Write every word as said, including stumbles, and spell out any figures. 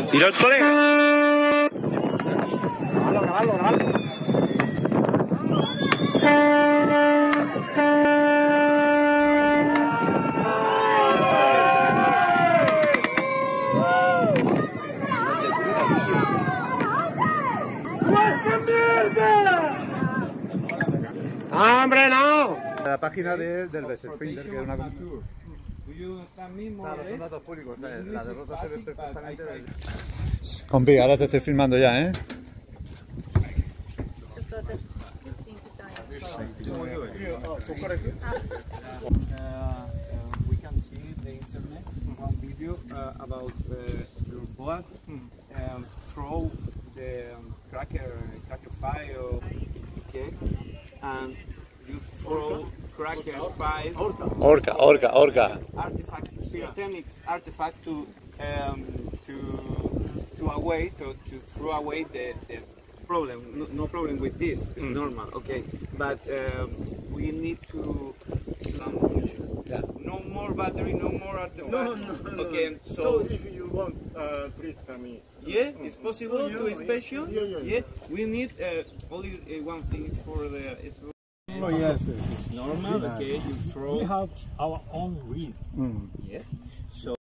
¡Tiro el colega! Grabalo, grabalo, grabalo. ¡Hombre, no! La página de, del Finder, que es una... Claro, son datos públicos, la, la derrota se ve perfectamente... Del... Compi, ahora te estoy filmando ya, ¿eh? We can see the internet one video uh, about uh, your boat um, throw the um, cracker cracker file, okay, and you throw cracker files, Orca, orca, orca. artifact, pyrotechnics artifact to um, to to away to, to throw away the, the problem. No, no problem with this. It's mm. normal, okay. But um, we need to yeah. no more battery, no more artifacts. No, no, no. Okay, No. so, So if you want, uh, please come in. yeah, it's possible yeah, to inspection. Yeah, yeah, yeah. Yeah, we need uh, only uh, one thing is for the. It's Oh yes, it's normal. Okay, you throw. We have our own reason. Yeah. So.